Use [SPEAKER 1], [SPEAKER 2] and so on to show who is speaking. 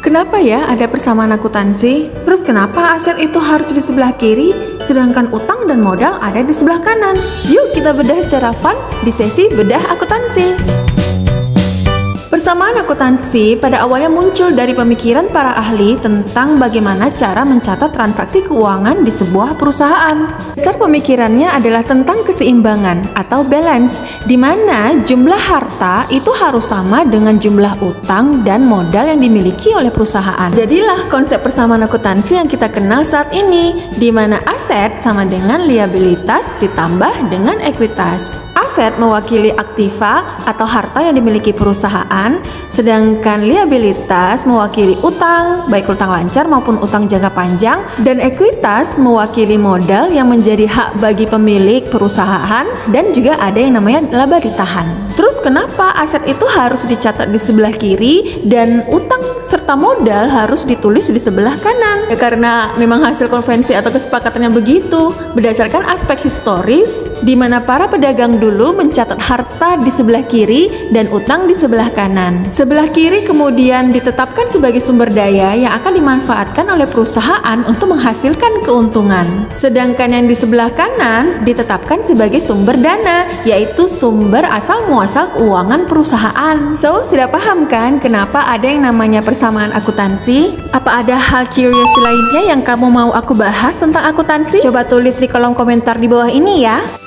[SPEAKER 1] Kenapa ya ada persamaan akuntansi? Terus kenapa aset itu harus di sebelah kiri, sedangkan utang dan modal ada di sebelah kanan? Yuk kita bedah secara fun di sesi bedah akuntansi. Persamaan akuntansi pada awalnya muncul dari pemikiran para ahli tentang bagaimana cara mencatat transaksi keuangan di sebuah perusahaan. Dasar pemikirannya adalah tentang keseimbangan atau balance, di mana jumlah harta itu harus sama dengan jumlah utang dan modal yang dimiliki oleh perusahaan. Jadilah konsep persamaan akuntansi yang kita kenal saat ini, di mana aset sama dengan liabilitas ditambah dengan ekuitas. Aset mewakili aktiva atau harta yang dimiliki perusahaan, sedangkan liabilitas mewakili utang, baik utang lancar maupun utang jangka panjang, dan ekuitas mewakili modal yang menjadi hak bagi pemilik perusahaan, dan juga ada yang namanya laba ditahan. Terus kenapa aset itu harus dicatat di sebelah kiri dan utang serta modal harus ditulis di sebelah kanan? Ya karena memang hasil konvensi atau kesepakatannya begitu, berdasarkan aspek historis di mana para pedagang dulu mencatat harta di sebelah kiri dan utang di sebelah kanan. Sebelah kiri kemudian ditetapkan sebagai sumber daya yang akan dimanfaatkan oleh perusahaan untuk menghasilkan keuntungan. Sedangkan yang di sebelah kanan ditetapkan sebagai sumber dana, yaitu sumber asal muasal keuangan perusahaan. So, sudah paham kan kenapa ada yang namanya persamaan akuntansi? Apa ada hal curious lainnya yang kamu mau aku bahas tentang akuntansi? Coba tulis di kolom komentar di bawah ini ya.